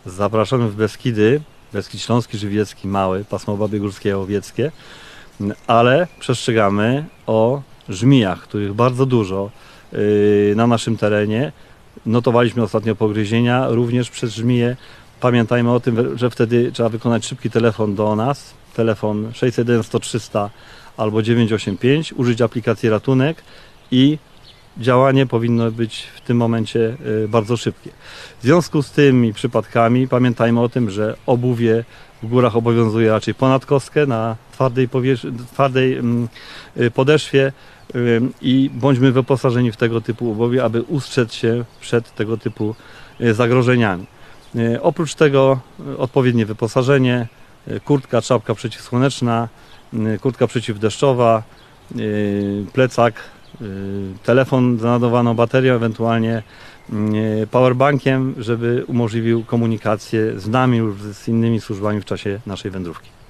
Zapraszamy w Beskidy, Beskid Śląski, Żywiecki, Mały, pasmo Babie Górskie, Łowieckie, ale przestrzegamy o żmijach, których bardzo dużo na naszym terenie. Notowaliśmy ostatnio pogryzienia również przez żmije. Pamiętajmy o tym, że wtedy trzeba wykonać szybki telefon do nas, telefon 601 100 300 albo 985, użyć aplikacji Ratunek i działanie powinno być w tym momencie bardzo szybkie. W związku z tymi przypadkami pamiętajmy o tym, że obuwie w górach obowiązuje raczej ponad kostkę na twardej podeszwie i bądźmy wyposażeni w tego typu obuwie, aby ustrzec się przed tego typu zagrożeniami. Oprócz tego odpowiednie wyposażenie, kurtka, czapka przeciwsłoneczna, kurtka przeciwdeszczowa, plecak, telefon z naładowaną baterią, ewentualnie powerbankiem, żeby umożliwił komunikację z nami lub z innymi służbami w czasie naszej wędrówki.